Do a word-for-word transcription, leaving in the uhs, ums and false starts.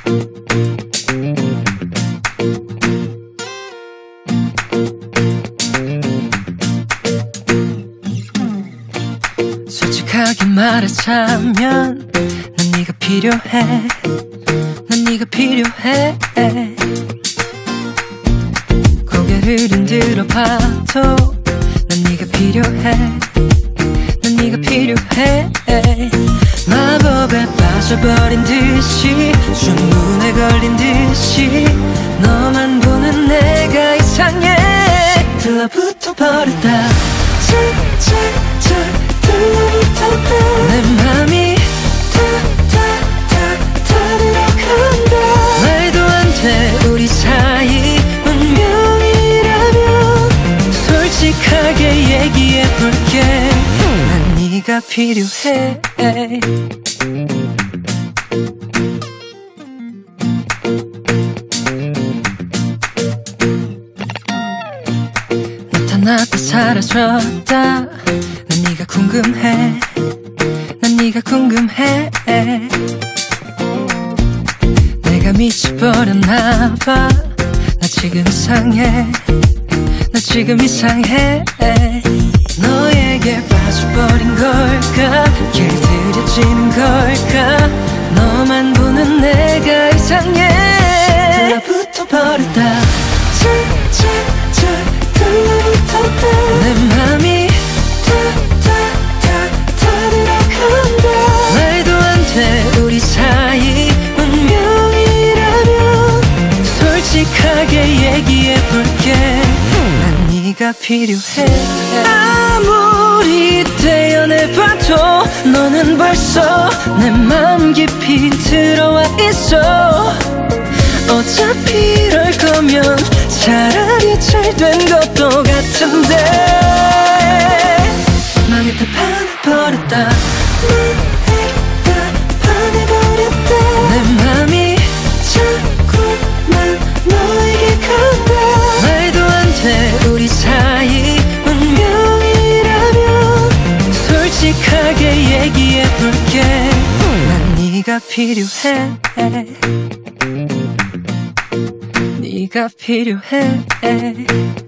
솔직하게 말하자면 난 네가 필요해. 난 네가 필요해. 고개를 흔들어 봐도 난 네가 필요해. 난 네가 필요해. 마법에 빠져버린 듯이 주문에 걸린 듯이 너만 보는 내가 이상해. 들러붙어버렸다. 착착착 들러붙었다. 내 맘이 다다다다 들어간다. 말도 안 돼 우리 사이 운명이라면 솔직하게 얘기해볼게. 난 네가 필요해. 나타났다 사라졌다. 난 네가 궁금해. 난 네가 궁금해. 내가 미쳐버렸나봐. 나 지금 이상해. 나 지금 이상해. 너에게 빠져버린 걸까? 길 들여지는 걸까? 너만 보는 내가 이상해. 들러붙어버렸다. 착착착 들러붙었다. 내 맘이 다다다다 들어간다. 말도 안 돼 우리 사이 운명이라면 솔직하게 얘기해볼게. 난 네가 필요해. 아무리 떼어내봐도 너는 벌써 내 맘 깊이 들어와 있어. 어차피 이럴 거면 차라리 잘 된 것도 같은데. 망했다 반해버렸다. 망했다 반해버렸다. 내 맘이 자꾸만 너에게 간다. 말도 안 돼 우리 사이 운명이라면 솔직하게 얘기해볼게. 난 네가 필요해. 네가 필요해.